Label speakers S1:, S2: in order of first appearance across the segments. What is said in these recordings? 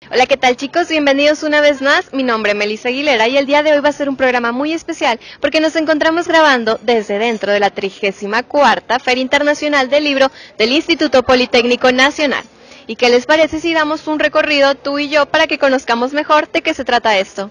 S1: Hola, ¿qué tal chicos? Bienvenidos una vez más. Mi nombre es Melissa Aguilera y el día de hoy va a ser un programa muy especial porque nos encontramos grabando desde dentro de la 34ª Feria Internacional del Libro del Instituto Politécnico Nacional. ¿Y qué les parece si damos un recorrido tú y yo para que conozcamos mejor de qué se trata esto?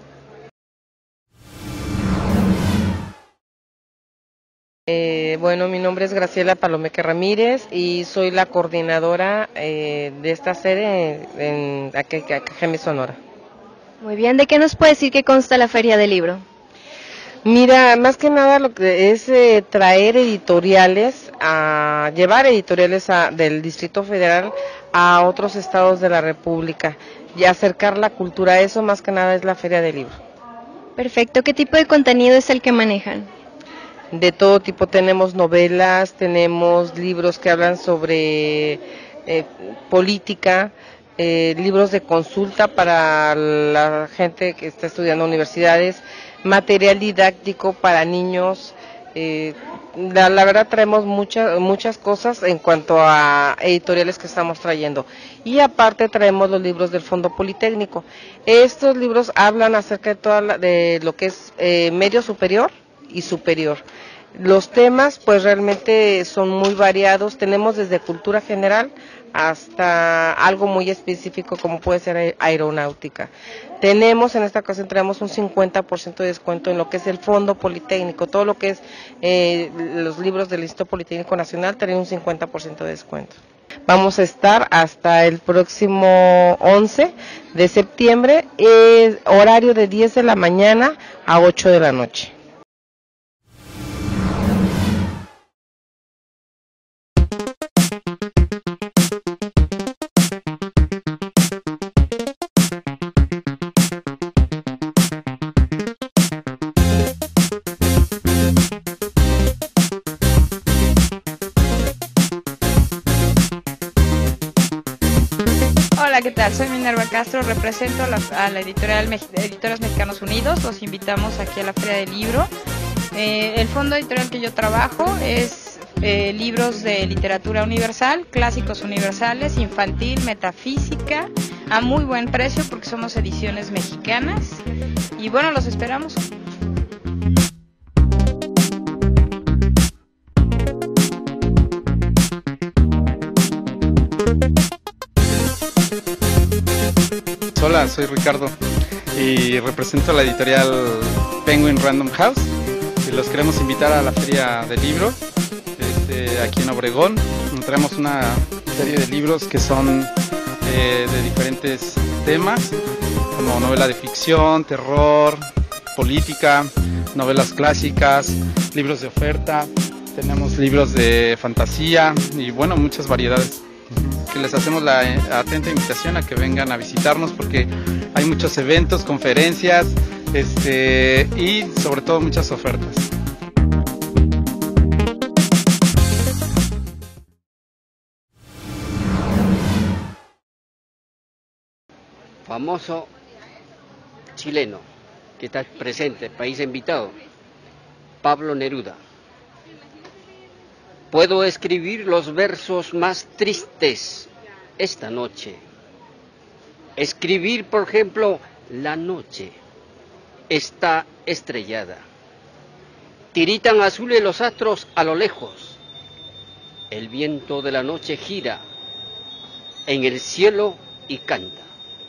S2: Bueno, mi nombre es Graciela Palomeque Ramírez y soy la coordinadora de esta sede en Acajeme, Sonora.
S1: Muy bien, ¿de qué nos puede decir que consta la Feria del Libro?
S2: Mira, más que nada lo que es traer editoriales, llevar editoriales del Distrito Federal a otros estados de la República y acercar la cultura. Eso más que nada es la Feria del Libro.
S1: Perfecto, ¿qué tipo de contenido es el que manejan?
S2: De todo tipo, tenemos novelas, tenemos libros que hablan sobre política, libros de consulta para la gente que está estudiando en universidades, material didáctico para niños. La verdad traemos muchas cosas en cuanto a editoriales que estamos trayendo, y aparte traemos los libros del Fondo Politécnico. Estos libros hablan acerca de lo que es medio superior y superior. Los temas pues realmente son muy variados, tenemos desde cultura general hasta algo muy específico como puede ser aeronáutica. Tenemos, en esta ocasión tenemos un 50% de descuento en lo que es el Fondo Politécnico, todo lo que es los libros del Instituto Politécnico Nacional tienen un 50% de descuento. Vamos a estar hasta el próximo 11 de septiembre, horario de 10 de la mañana a 8 de la noche.
S3: Hola, ¿qué tal? Soy Minerva Castro, represento a la editorial Editores Mexicanos Unidos. Los invitamos aquí a la Feria del Libro. El fondo editorial que yo trabajo es libros de literatura universal, clásicos universales, infantil, metafísica, a muy buen precio porque somos ediciones mexicanas. Y bueno, los esperamos.
S4: Hola, soy Ricardo y represento a la editorial Penguin Random House y los queremos invitar a la Feria del Libro aquí en Obregón. Traemos una serie de libros que son de diferentes temas, como novela de ficción, terror, política, novelas clásicas, libros de oferta, tenemos libros de fantasía y bueno, muchas variedades. Que les hacemos la atenta invitación a que vengan a visitarnos porque hay muchos eventos, conferencias y sobre todo muchas ofertas.
S5: Famoso chileno que está presente, país invitado, Pablo Neruda. Puedo escribir los versos más tristes esta noche. Escribir, por ejemplo, la noche está estrellada. Tiritan azules los astros a lo lejos. El viento de la noche gira en el cielo y canta.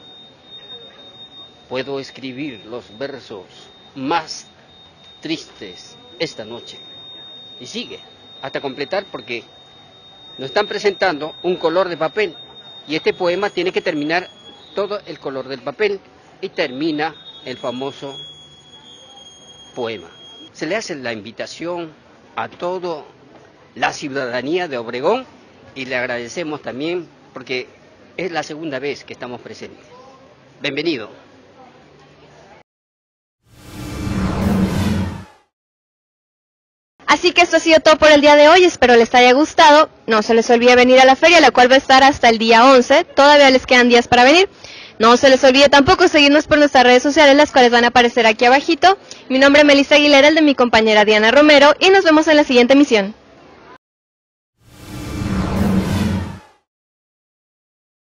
S5: Puedo escribir los versos más tristes esta noche. Y sigue hasta completar porque nos están presentando un color de papel y este poema tiene que terminar todo el color del papel y termina el famoso poema. Se le hace la invitación a toda la ciudadanía de Obregón y le agradecemos también porque es la segunda vez que estamos presentes. Bienvenido.
S1: Así que esto ha sido todo por el día de hoy, espero les haya gustado. No se les olvide venir a la feria, la cual va a estar hasta el día 11, todavía les quedan días para venir. No se les olvide tampoco seguirnos por nuestras redes sociales, las cuales van a aparecer aquí abajito. Mi nombre es Melissa Aguilera, el de mi compañera Diana Romero, y nos vemos en la siguiente emisión.